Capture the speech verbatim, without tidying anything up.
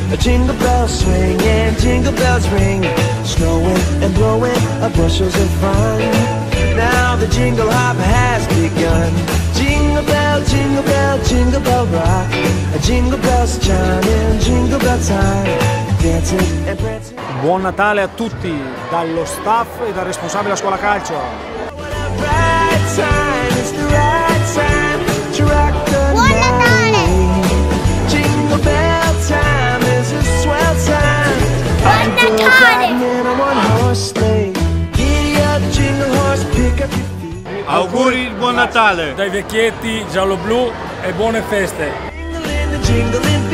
Jingle bells swing and jingle bells ring, snowing and blowing bushels of fun. Now the jingle hop has begun. Jingle bell, jingle bell, jingle bell rock. Jingle bells chime in jingle bell time. Dancing and prancing. Buon Natale a tutti dallo staff e dal responsabile della scuola calcio. Buon Natale! Jingle bell time is a swell time. Buon Natale! Auguri di buon Natale! Dai vecchietti giallo-blu e buone feste! Jingle in the jingle in